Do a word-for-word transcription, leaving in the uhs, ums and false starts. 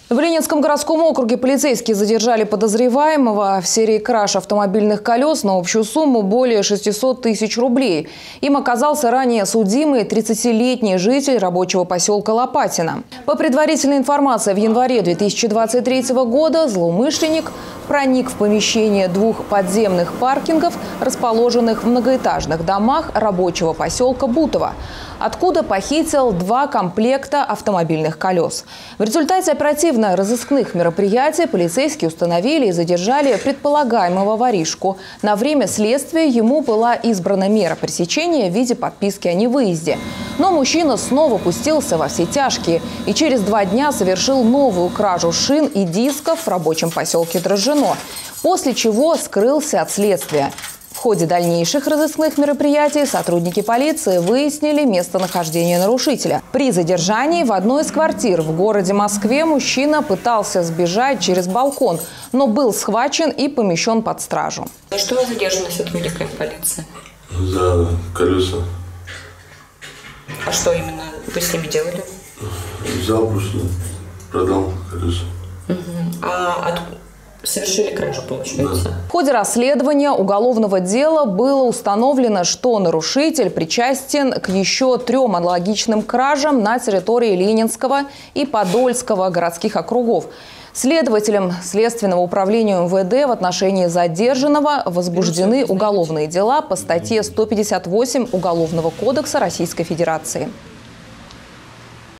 В Ленинском городском округе полицейские задержали подозреваемого в серии краж автомобильных колес на общую сумму более шестисот тысяч рублей. Им оказался ранее судимый тридцатилетний житель рабочего поселка Лопатино. По предварительной информации, в январе две тысячи двадцать третьего года злоумышленник проник в помещение двух подземных паркингов, расположенных в многоэтажных домах рабочего поселка Бутово, откуда похитил два комплекта автомобильных колес. В результате оперативно-розыскных мероприятий полицейские установили и задержали предполагаемого воришку. На время следствия ему была избрана мера пресечения в виде подписки о невыезде. Но мужчина снова пустился во все тяжкие и через два дня совершил новую кражу шин и дисков в рабочем поселке Дрожжино, после чего скрылся от следствия. В ходе дальнейших разыскных мероприятий сотрудники полиции выяснили местонахождение нарушителя. При задержании в одной из квартир в городе Москве мужчина пытался сбежать через балкон, но был схвачен и помещен под стражу. За что вы задержаны сотрудниками полиции? За колеса. А что именно вы с ними делали? Взял просто, продал колеса. Угу. А от... совершили кражу, получается? Да. В ходе расследования уголовного дела было установлено, что нарушитель причастен к еще трем аналогичным кражам на территории Ленинского и Подольского городских округов. Следователям Следственного управления эм вэ дэ в отношении задержанного возбуждены уголовные дела по статье сто пятьдесят восемь Уголовного кодекса Российской Федерации.